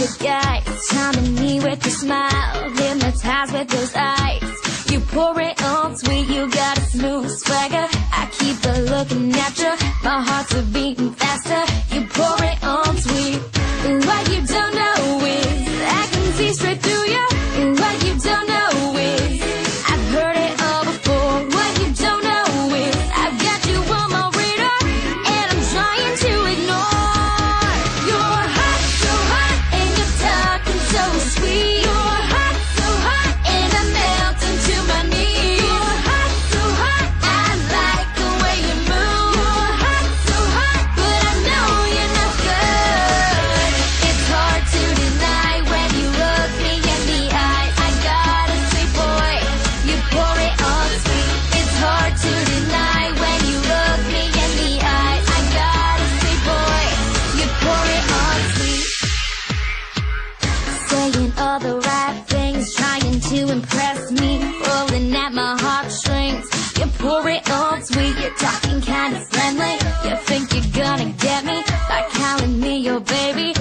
good guy, charming me with your smile, hypnotized with those eyes. You pour it on sweet, you got a smooth swagger. I keep a looking at you, my heart's a beating faster. You pour it on sweet. What you don't know is I can see straight through you. What you don't know is I've heard it all before. What you don't know is I've got you on my radar, and I'm trying to ignore. You're hot, so hot, and you're talking so sweet. You're hot, so hot, and I'm melting to my knees. You're hot, so hot, I like the way you move. You're hot, so hot, but I know you're not good. It's hard to deny when you look me in the eye. I got a sweet boy, you pour it on sweet. It's hard to deny when you look me in the eye. I got a sweet boy, you pour it on sweet. Saying all the right things, trying to impress me, pulling at my heartstrings. You pour it on sweet, you're talking kind of friendly. You think you're gonna get me by calling me your baby.